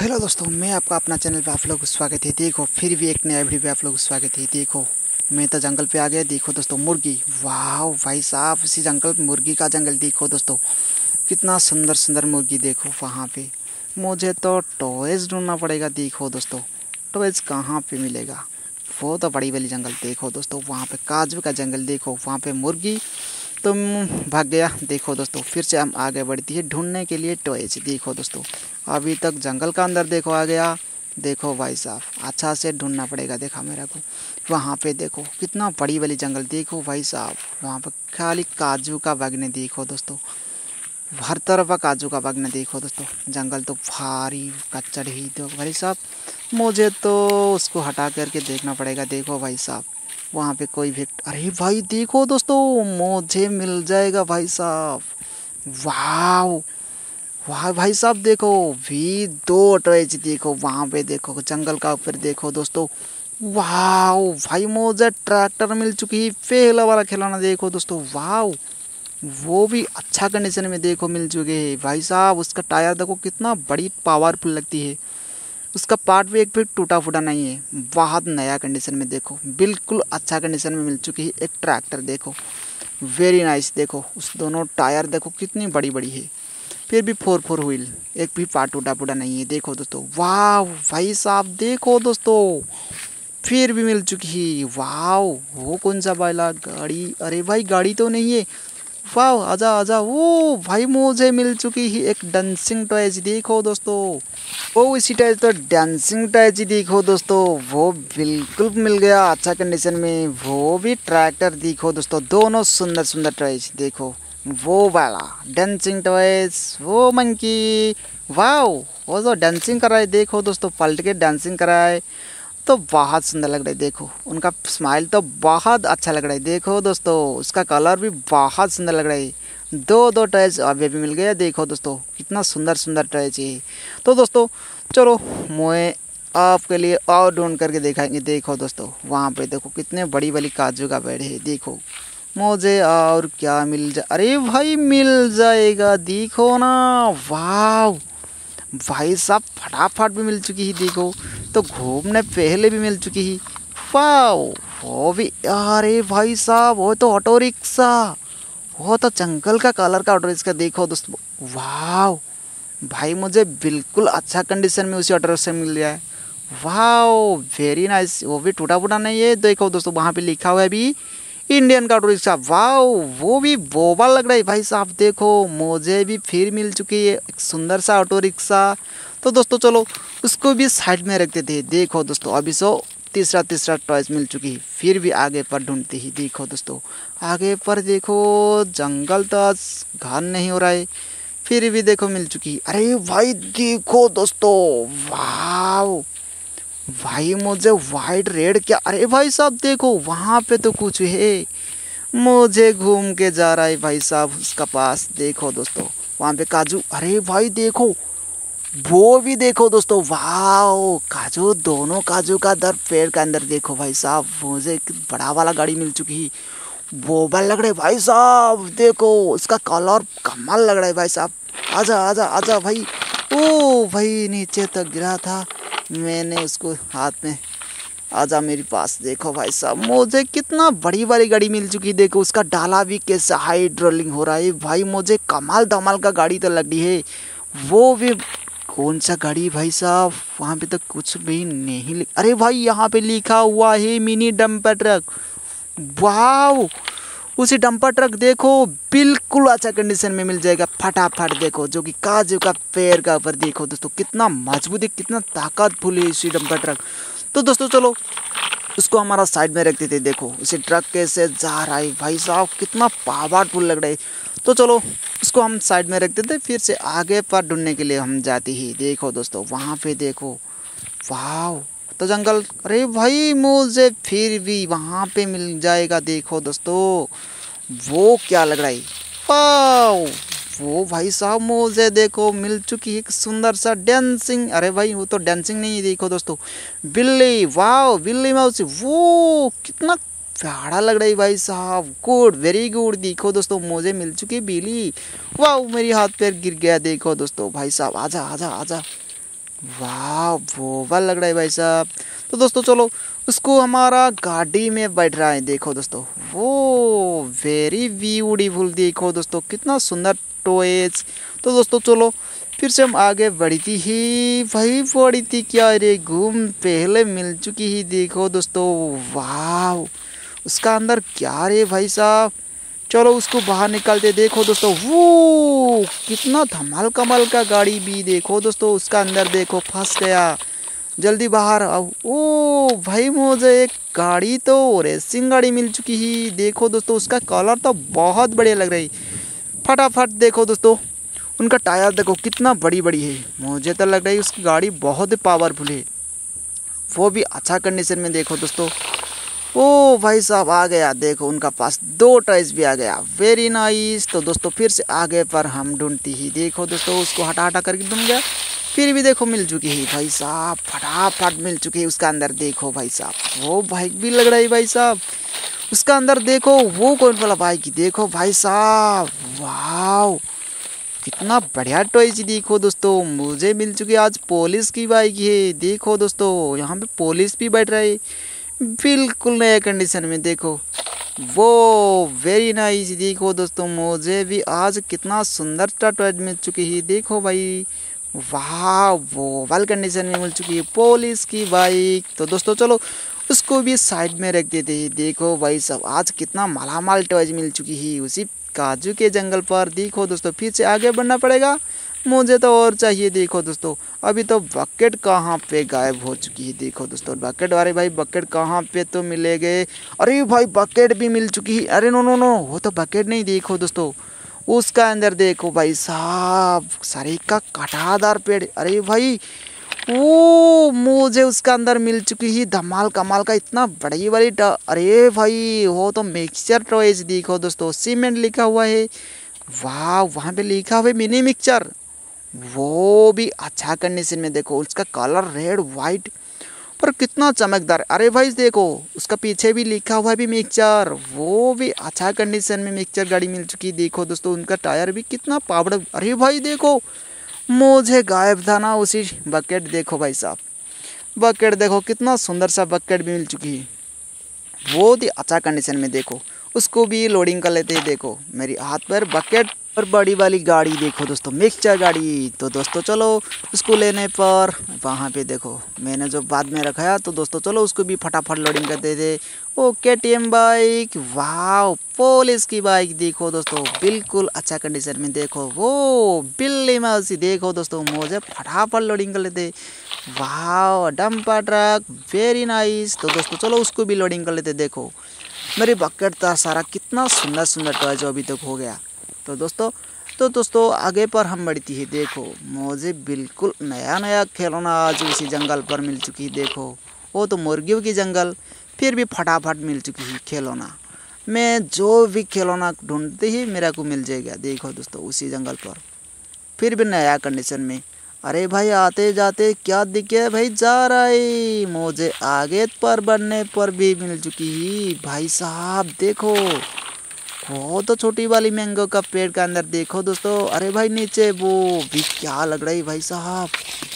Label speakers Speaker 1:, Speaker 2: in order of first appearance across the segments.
Speaker 1: Hello दोस्तों, मैं आपका अपना चैनल पे आप लोग को स्वागत है। देखो फिर भी एक नया वीडियो पे आप लोग को स्वागत है। देखो मैं तो जंगल पे आ गया। देखो दोस्तों मुर्गी, वाह भाई साहब, इसी जंगल मुर्गी का जंगल देखो दोस्तों, कितना सुंदर सुंदर मुर्गी। देखो वहाँ पे मुझे तो टॉयज ढूंढना पड़ेगा। देखो दोस्तों टॉयज कहाँ पे मिलेगा, वो तो बड़ी वाली जंगल। देखो दोस्तों वहाँ पे काजू का जंगल, देखो वहाँ पे मुर्गी तुम भाग गया। देखो दोस्तों फिर से हम आगे बढ़ती है ढूंढने के लिए टॉयज। देखो दोस्तों अभी तक जंगल का अंदर देखो आ गया। देखो भाई साहब अच्छा से ढूंढना पड़ेगा। देखा मेरे को वहाँ पे देखो कितना बड़ी वाली जंगल। देखो भाई साहब वहाँ पे खाली काजू का बागने। देखो दोस्तों हर तरफ काजू का बागने। देखो दोस्तों जंगल तो भारी कच्चर ही तो भाई साहब, मुझे तो उसको हटा करके देखना पड़ेगा। देखो भाई साहब वहाँ पे कोई भी, अरे भाई देखो दोस्तों मुझे मिल जाएगा भाई साहब। वाह वाह भाई साहब देखो भी दो टॉयज। देखो वहाँ पे देखो जंगल का ऊपर देखो दोस्तों, वाह भाई मुझे ट्रैक्टर मिल चुकी है, पहला वाला खिलौना। देखो दोस्तों वाह वो भी अच्छा कंडीशन में देखो मिल चुके हैं भाई साहब। उसका टायर देखो कितना बड़ी पावरफुल लगती है, उसका पार्ट भी एक भी टूटा फूटा नहीं है, बहुत नया कंडीशन में देखो बिल्कुल अच्छा कंडीशन में मिल चुकी है। एक ट्रैक्टर देखो वेरी नाइस। देखो उस दोनों टायर देखो कितनी बड़ी बड़ी है, फिर भी 4 व्हील, एक भी पार्ट टूटा फूटा नहीं है। देखो दोस्तों वाह भाई साहब देखो दोस्तों फिर भी मिल चुकी है। वाह वो कौन सा वाला गाड़ी, अरे भाई गाड़ी तो नहीं है। वाह आजा आजा, वो भाई मुझे मिल चुकी है एक डांसिंग टॉयज। देखो दोस्तों वो इसी टाइप तो डांसिंग टॉयज। देखो दोस्तों वो बिल्कुल मिल गया अच्छा कंडीशन में, वो भी ट्रैक्टर। देखो दोस्तों दोनों सुंदर सुंदर टॉयज। देखो वो वाला डांसिंग टॉयज, वो मंकी, वाह वो जो डांसिंग कर रहा है। देखो दोस्तों पलट के डांसिंग कर रहा है तो बहुत सुंदर लग रहा है। देखो उनका स्माइल तो बहुत अच्छा लग रहा है। देखो दोस्तों उसका कलर भी बहुत सुंदर लग रहा है। दो टॉयज अभी भी मिल गया। देखो दोस्तों कितना सुंदर सुंदर टॉयज है। तो दोस्तों चलो मैं आपके लिए और ढूंढ करके दिखाएंगे। देखो दोस्तों वहाँ पे देखो कितने बड़ी बड़ी काजू का पेड़ है। देखो मुझे और क्या मिल जाए, अरे भाई मिल जाएगा। देखो ना वाह भाई साहब फटाफट भी मिल चुकी है। देखो तो घूमने पहले भी मिल चुकी है। वाह वो भी, अरे भाई साहब वो तो ऑटो रिक्शा, वो तो जंगल का कलर का ऑटो रिक्शा। देखो दोस्तों वाह भाई मुझे बिल्कुल अच्छा कंडीशन में उसी ऑटो रिक्शा मिल गया है। वाह वेरी नाइस, वो भी टूटा फूटा नहीं है। देखो दोस्तों वहाँ पे लिखा हुआ है भी इंडियन का ऑटो रिक्शा। वाह वो भी बोबा लग रहा है भाई साहब। देखो मुझे भी फिर मिल चुकी है एक सुंदर सा ऑटो रिक्शा। तो दोस्तों चलो उसको भी साइड में रख देते हैं। देखो दोस्तों अभी सो तीसरा टॉयज मिल चुकी है, फिर भी आगे पर ढूंढते ही। देखो दोस्तों आगे पर देखो जंगल तो आज घन नहीं हो रहा है, फिर भी देखो मिल चुकी है। अरे भाई देखो दोस्तों वाह भाई मुझे वाइट रेड क्या, अरे भाई साहब देखो वहाँ पे तो कुछ है, मुझे घूम के जा रहा है भाई साहब उसका पास। देखो दोस्तों वहाँ पे काजू, अरे भाई देखो वो भी देखो दोस्तों वाह काजू, दोनों काजू का दर पेड़ के अंदर। देखो भाई साहब मुझे एक बड़ा वाला गाड़ी मिल चुकी है, बोबा लग रहा है भाई साहब। देखो उसका कलर कमाल लग रहा है भाई साहब। आजा आजा आजा भाई, ओ भाई नीचे तक गिरा था मैंने उसको हाथ में, आजा मेरे पास। देखो भाई साहब मुझे कितना बड़ी वाली गाड़ी मिल चुकी। देखो उसका डाला भी कैसा हाइड्रोलिंग हो रहा है भाई, मुझे कमाल धमाल का गाड़ी तो लगी है। वो भी कौन सा गाड़ी भाई साहब, वहाँ पे तो कुछ भी नहीं अरे भाई यहाँ पे लिखा हुआ है मिनी डंपर ट्रक। वाह उसी डंपर ट्रक देखो बिल्कुल अच्छा कंडीशन में मिल जाएगा फटाफट। देखो जो कि काजू का पेड़ का ऊपर। देखो दोस्तों कितना मजबूत है, कितना ताकतफुल है इसी डंपर ट्रक। तो दोस्तों चलो उसको हमारा साइड में रख देते। देखो उसी ट्रक कैसे जा रहा है भाई साहब, कितना पावरफुल लग रहा है। तो चलो उसको हम साइड में रख देते, फिर से आगे पर ढूंढने के लिए हम जाते ही। देखो दोस्तों वहाँ पे देखो वाह तो जंगल, अरे भाई मुझे फिर भी वहाँ पे मिल जाएगा। देखो दोस्तों वो क्या लग रहा है, वाह वो भाई साहब मुझे देखो मिल चुकी है एक सुंदर सा डांसिंग, अरे भाई वो तो डांसिंग नहीं है। देखो दोस्तों बिल्ली, वाह बिल्ली मौसी, वो कितना प्यारा लग रहा है भाई साहब, गुड वेरी गुड। देखो दोस्तों मुझे मिल चुकी है बिल्ली, वाह मेरी हाथ पैर गिर गया। देखो दोस्तों भाई साहब आजा आजा आजा, वाह वो लग रहा है भाई साहब। तो दोस्तों चलो उसको हमारा गाड़ी में बैठ रहा है, देखो दोस्तों वो वेरी ब्यूटीफुल, देखो दोस्तों कितना सुंदर टॉयज। तो दोस्तों चलो फिर से हम आगे बढ़ती ही वही बढ़ी थी क्या रे घूम पहले मिल चुकी ही, देखो दोस्तों वाह उसका अंदर क्या रे भाई साहब। चलो उसको बाहर निकालते, देखो दोस्तों वो कितना धमाल कमाल का गाड़ी भी, देखो दोस्तों उसका अंदर देखो फंस गया, जल्दी बाहर आओ। ओ भाई मुझे एक गाड़ी तो रेसिंग गाड़ी मिल चुकी ही, देखो दोस्तों उसका कलर तो बहुत बढ़िया लग रही। फटाफट देखो दोस्तों उनका टायर देखो कितना बड़ी बड़ी है, मुझे तो लग रहा है उसकी गाड़ी बहुत पावरफुल है, वो भी अच्छा कंडीशन में। देखो दोस्तों ओ भाई साहब आ गया, देखो उनका पास 2 टॉयज भी आ गया, वेरी नाइस। तो दोस्तों फिर से आगे पर हम ढूंढती ही, देखो दोस्तों उसको हटा हटा करके ढूंढ गया, फिर भी देखो मिल चुकी है भाई साहब, फटाफट मिल चुकी है उसका अंदर। देखो भाई साहब वो बाइक भी लग रहा है भाई साहब उसका अंदर, देखो वो कौन वाला बाइक, देखो भाई साहब वाह कितना बढ़िया टॉयज। देखो दोस्तों मुझे मिल चुकी आज पुलिस की बाइक है, देखो दोस्तों यहाँ पे पुलिस भी बैठ रहे बिल्कुल नया कंडीशन में, देखो वो वेरी नाइस। देखो दोस्तों मुझे भी आज कितना सुंदर टॉयज मिल चुकी है, देखो भाई वाह वो वाल कंडीशन में मिल चुकी है पुलिस की बाइक। तो दोस्तों चलो उसको भी साइड में रख देते हैं, देखो भाई सब आज कितना मालामाल टॉयज मिल चुकी है उसी काजू के जंगल पर। देखो दोस्तों फिर से आगे बढ़ना पड़ेगा, मुझे तो और चाहिए। देखो दोस्तों अभी तो बकेट कहाँ पे गायब हो चुकी है, देखो दोस्तों बकेट, अरे भाई बकेट कहाँ पे तो मिले गए, अरे भाई बकेट भी मिल चुकी है, अरे नो नो नो वो तो बकेट नहीं, देखो दोस्तों उसका अंदर देखो भाई साहब सारे का कांटादार पेड़, अरे भाई वो मुझे उसका अंदर मिल चुकी ही धमाल कमाल का इतना बड़ी वाली अरे भाई वो तो मिक्सचर टॉयज, देखो दोस्तों सीमेंट लिखा हुआ है, वाह वहाँ पे लिखा हुआ है मिनी मिक्सचर, वो भी अच्छा कंडीशन में, देखो उसका कलर रेड वाइट पर कितना चमकदार, अरे भाई देखो उसका पीछे भी लिखा हुआ है भी मिक्सचर, वो भी अच्छा कंडीशन में मिक्सचर गाड़ी मिल चुकी। देखो दोस्तों उनका टायर भी कितना पावड़, अरे भाई देखो मुझे गायब था ना उसी बकेट, देखो भाई साहब बकेट देखो कितना सुंदर सा बकेट भी मिल चुकी है, बहुत ही अच्छा कंडीशन में। देखो उसको भी लोडिंग कर लेते हैं, देखो मेरी हाथ पर बकेट और बड़ी वाली गाड़ी, देखो दोस्तों मिक्सचर गाड़ी। तो दोस्तों चलो उसको लेने पर वहाँ पे देखो मैंने जो बाद में रखा है, तो दोस्तों चलो उसको भी फटाफट लोडिंग करते थे। ओ KTM बाइक, वाह पुलिस की बाइक, देखो दोस्तों बिल्कुल अच्छा कंडीशन में, देखो वो बिल्ली मौसी, देखो दोस्तों मुझे फटाफट लोडिंग कर लेते, वाह डंपर ट्रक वेरी नाइस। तो दोस्तों चलो उसको भी लोडिंग कर लेते, देखो मेरी बकेट था सारा कितना सुंदर सुंदर टॉय जो अभी तक हो गया। तो दोस्तों आगे पर हम बढ़ती है, देखो मुझे बिल्कुल नया नया खिलौना आज उसी जंगल पर मिल चुकी है, देखो वो तो मुर्गियों की जंगल, फिर भी फटाफट मिल चुकी है खिलौना, मैं जो भी खिलौना ढूंढते ही मेरा को मिल जाएगा। देखो दोस्तों उसी जंगल पर फिर भी नया कंडीशन में, अरे भाई आते जाते क्या दिखे भाई जा रहा है, मुझे आगे पर बढ़ने पर भी मिल चुकी है भाई साहब, देखो वो तो छोटी वाली मैंगो का पेड़ के अंदर, देखो दोस्तों अरे भाई नीचे वो भी क्या लग रहा है भाई साहब,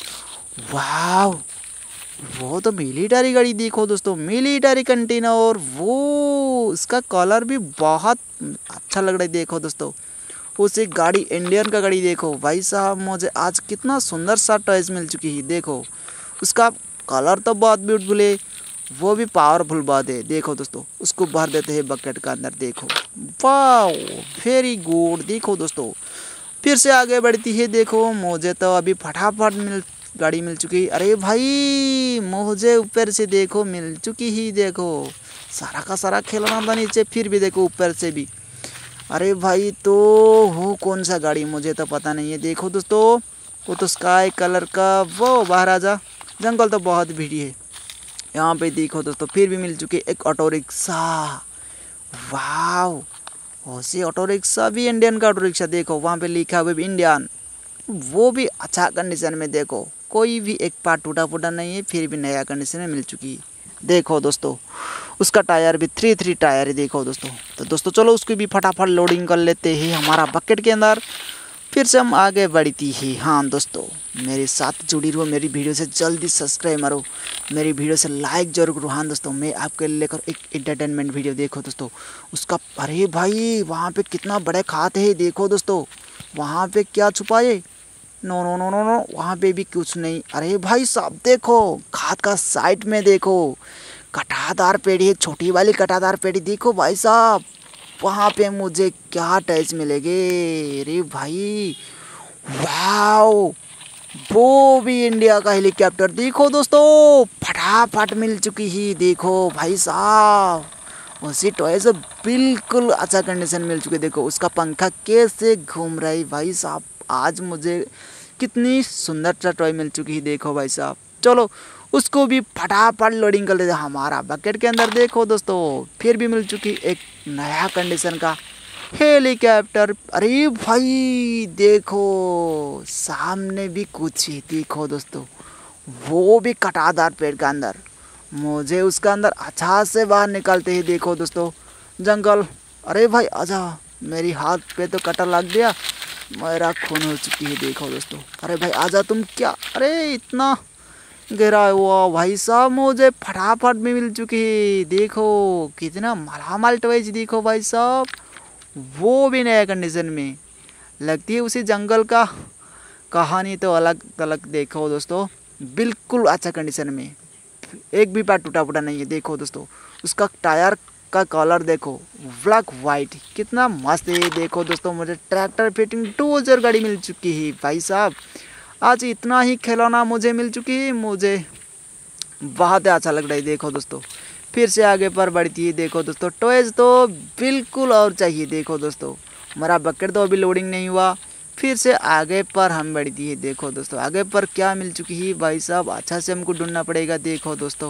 Speaker 1: वाह वो तो मिलिटरी गाड़ी, देखो दोस्तों मिलिटरी कंटेनर, वो इसका कलर भी बहुत अच्छा लग रहा है। देखो दोस्तों उसी गाड़ी इंडियन का गाड़ी, देखो भाई साहब मुझे आज कितना सुंदर सा टॉयज मिल चुकी है, देखो उसका कलर तो बहुत ब्यूटीफुल है, वो भी पावरफुल बात है। देखो दोस्तों उसको भर देते हैं बकेट का अंदर, देखो वाह वेरी गुड। देखो दोस्तों फिर से आगे बढ़ती है, देखो मुझे तो अभी फटाफट गाड़ी मिल चुकी, अरे भाई मुझे ऊपर से देखो मिल चुकी ही, देखो सारा का सारा खिलौना था नीचे, फिर भी देखो ऊपर से भी, अरे भाई तो वो कौन सा गाड़ी मुझे तो पता नहीं है। देखो दोस्तों वो तो स्काई कलर का, वो बाहर आ जा, जंगल तो बहुत भीड़ है यहाँ पे। देखो दोस्तों फिर भी मिल चुके एक ऑटो रिक्शा, वाह उसी ऑटो रिक्शा भी इंडियन का ऑटो रिक्शा, देखो वहाँ पे लिखा हुआ भी इंडियन, वो भी अच्छा कंडीशन में, देखो कोई भी एक पार्ट टूटा फूटा नहीं है, फिर भी नया कंडीशन में मिल चुकी है। देखो दोस्तों उसका टायर भी 3 टायर है, देखो दोस्तों। तो दोस्तों चलो उसकी भी फटाफट लोडिंग कर लेते हैं हमारा बकेट के अंदर, फिर से हम आगे बढ़ती ही। हाँ दोस्तों मेरे साथ जुड़ी रहो, मेरी वीडियो से जल्दी सब्सक्राइब मारो, मेरी वीडियो से लाइक जरूर करो। हाँ दोस्तों, मैं आपके लिए लेकर एक एंटरटेनमेंट वीडियो देखो दोस्तों उसका। अरे भाई वहाँ पे कितना बड़े खाते हैं, देखो दोस्तों वहाँ पे क्या छुपा है। No no no no no, वहाँ पे भी कुछ नहीं। अरे भाई साहब देखो, खाद का साइड में देखो कटादार पेड़ी है, छोटी वाली कटादार पेड़ी। देखो भाई साहब वहाँ पे मुझे क्या टच मिलेंगे। अरे भाई वाओ, वो भी इंडिया का हेलीकॉप्टर देखो दोस्तों, फटाफट मिल चुकी ही। देखो भाई साहब उसी टॉय से बिल्कुल अच्छा कंडीशन मिल चुकी। देखो उसका पंखा कैसे घूम रहा है भाई साहब। आज मुझे कितनी सुंदर सा टॉय मिल चुकी है। देखो भाई साहब, चलो उसको भी फटाफट लोडिंग कर देते हमारा बकेट के अंदर। देखो दोस्तों फिर भी मिल चुकी एक नया कंडीशन का हेलीकॉप्टर। अरे भाई देखो सामने भी कुछ ही, देखो दोस्तों वो भी कटादार पेड़ के अंदर। मुझे उसका अंदर अच्छा से बाहर निकालते ही। देखो दोस्तों जंगल। अरे भाई आजा, मेरी हाथ पे तो कटा लग गया, मेरा खून हो चुकी है। देखो दोस्तों, अरे भाई आजा तुम। क्या अरे इतना गिरा हुआ भाई साहब, मुझे फटाफट में मिल चुकी है। देखो कितना मालामाल टॉयज, देखो भाई साहब वो भी नया कंडीशन में। लगती है उसी जंगल का कहानी तो अलग अलग। देखो दोस्तों बिल्कुल अच्छा कंडीशन में, एक भी पार्ट टूटा फूटा नहीं है। देखो दोस्तों उसका टायर का कलर देखो ब्लैक वाइट, कितना मस्त है। देखो दोस्तों मुझे ट्रैक्टर फिटिंग 2000 गाड़ी मिल चुकी है भाई साहब। आज इतना ही खिलौना मुझे मिल चुकी है, मुझे बहुत अच्छा लग रहा है। देखो दोस्तों फिर से आगे पर बढ़ती है। देखो दोस्तों टॉयज तो बिल्कुल और चाहिए। देखो दोस्तों हमारा बकेट तो अभी लोडिंग नहीं हुआ, फिर से आगे पर हम बढ़ती है। देखो दोस्तों आगे पर क्या मिल चुकी है भाई साहब, अच्छा से हमको ढूंढना पड़ेगा। देखो दोस्तों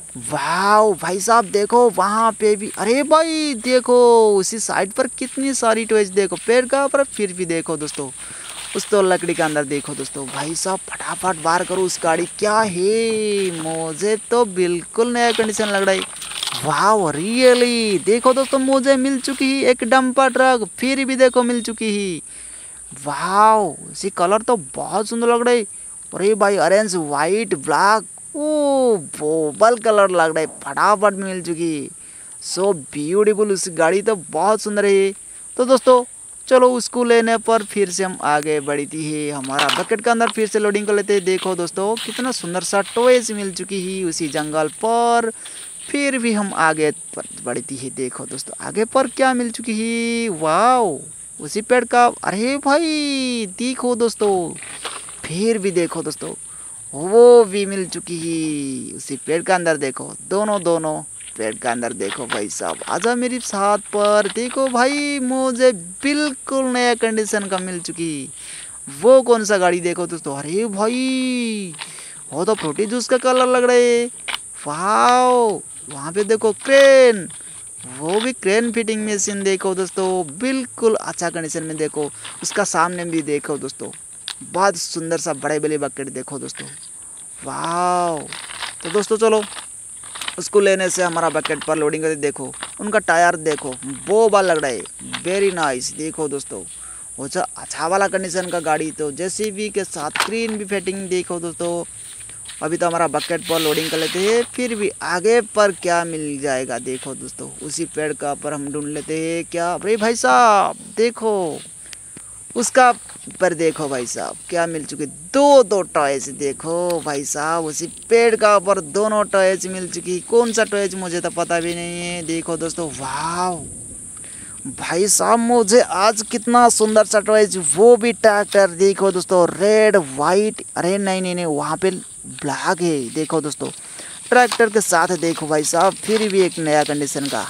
Speaker 1: वाह भाई साहब देखो वहाँ पे भी। अरे भाई देखो उसी साइड पर कितनी सारी टॉयज, देखो पेड़ का ऊपर। फिर भी देखो दोस्तों उस तो लकड़ी के अंदर। देखो दोस्तों भाई साहब फटाफट बाहर करो उस गाड़ी। क्या है, मुझे तो बिल्कुल नया कंडीशन लग रहा है। वाह रियली देखो दोस्तों मुझे मिल चुकी है एक डंपर ट्रक, फिर भी देखो मिल चुकी है। वाह इसी कलर तो बहुत सुंदर लग रहा है। अरे भाई ऑरेंज वाइट ब्लैक, ओ बोबल कलर लग रहा है, फटाफट मिल चुकी। सो ब्यूटीफुल, उस गाड़ी तो बहुत सुंदर है। तो दोस्तों चलो उसको लेने पर फिर से हम आगे बढ़ती है। हमारा बकेट के अंदर फिर से लोडिंग कर लेते हैं। देखो दोस्तों कितना सुंदर सा टॉयज मिल चुकी है उसी जंगल पर। फिर भी हम आगे बढ़ती है। देखो दोस्तों आगे पर क्या मिल चुकी है, वाह उसी पेड़ का। अरे भाई देखो दोस्तों फिर भी देखो दोस्तों वो भी मिल चुकी है उसी पेड़ के अंदर। देखो दोनों पेड़ के अंदर। देखो भाई साहब आजा मेरी साथ पर। देखो भाई मुझे बिल्कुल नया कंडीशन का मिल चुकी। वो कौन सा गाड़ी, देखो दोस्तों। अरे भाई वो तो फ्रूटी जूस का कलर लग रहा है। वाओ वहाँ पे देखो क्रेन, वो भी क्रेन फिटिंग मशीन। देखो दोस्तों बिल्कुल अच्छा कंडीशन में। देखो उसका सामने भी देखो दोस्तों बहुत सुंदर सा बड़े बड़े बकेट। देखो दोस्तों वाओ। तो दोस्तों चलो उसको लेने से हमारा बकेट पर लोडिंग करते। देखो उनका टायर देखो वो बाल लग रहा है, वेरी नाइस। देखो दोस्तों वो जो अच्छा वाला कंडीशन का गाड़ी तो जेसीबी के साथ क्रेन भी फिटिंग। देखो दोस्तों अभी तो हमारा बकेट पर लोडिंग कर लेते हैं, फिर भी आगे पर क्या मिल जाएगा। देखो दोस्तों उसी पेड़ का पर हम ढूंढ लेते हैं क्या। अरे भाई साहब देखो उसका पर देखो भाई साहब क्या मिल चुके, दो टॉयज। देखो भाई साहब उसी पेड़ का ऊपर दोनों टॉयज मिल चुकी। कौन सा टॉयज मुझे तो पता भी नहीं है। देखो दोस्तों वाह भाई साहब मुझे आज कितना सुंदर सा टॉयज, वो भी ट्रैक्टर। देखो दोस्तों रेड वाइट, अरे नहीं वहाँ पे ब्लैक है। देखो दोस्तों ट्रैक्टर के साथ देखो भाई साहब फिर भी एक नया कंडीशन का।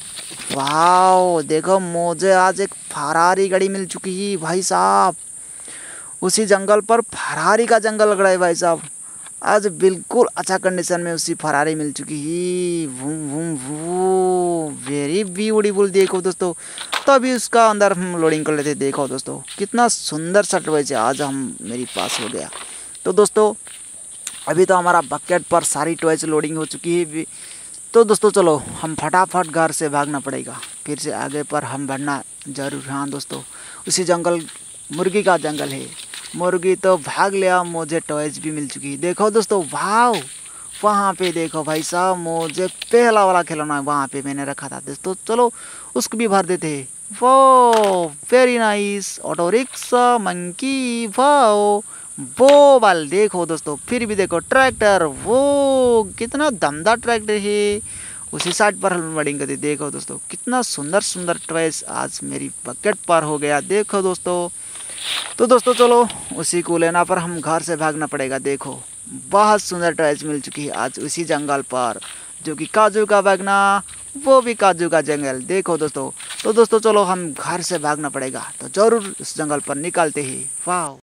Speaker 1: वाह देखो मुझे आज एक फरारी गाड़ी मिल चुकी है भाई साहब। उसी जंगल पर फरारी का जंगल लग रहा है भाई साहब। आज बिल्कुल अच्छा कंडीशन में उसी फरारी मिल चुकी है। वूम वूम वो वेरी ब्यूटीफुल। देखो दोस्तों तभी उसका अंदर हम लोडिंग कर लेते। देखो दोस्तों कितना सुंदर सा टॉयज आज हम मेरे पास हो गया। तो दोस्तों अभी तो हमारा बकेट पर सारी टॉयज लोडिंग हो चुकी है। तो दोस्तों चलो हम फटाफट घर से भागना पड़ेगा, फिर से आगे पर हम बढ़ना जरूर। हाँ दोस्तों उसी जंगल मुर्गी का जंगल है, मुर्गी तो भाग लिया, मुझे टॉयज भी मिल चुकी। देखो दोस्तों, वाव, वहाँ पे देखो भाई साहब, मुझे पहला वाला खिलौना वहाँ पे मैंने रखा था दोस्तों। चलो उसको भी भर देते हैं। वो very nice, auto rickshaw, monkey, wow, वो वाल देखो दोस्तों। फिर भी देखो ट्रैक्टर, वो कितना दमदार ट्रैक्टर है। उसी साइड पर हम बढ़ेंगे। देखो दोस्तों, कितना सुंदर सुंदर टॉयज आज मेरी बकेट पर हो गया। देखो दोस्तों, तो दोस्तों चलो उसी को लेना पर हम घर से भागना पड़ेगा। देखो बहुत सुंदर टॉयज मिल चुकी है आज उसी जंगल पर, जो कि काजू का बागना, वो भी काजू का जंगल। देखो दोस्तों, तो दोस्तों चलो हम घर से भागना पड़ेगा, तो जरूर उस जंगल पर निकलते ही। वाह।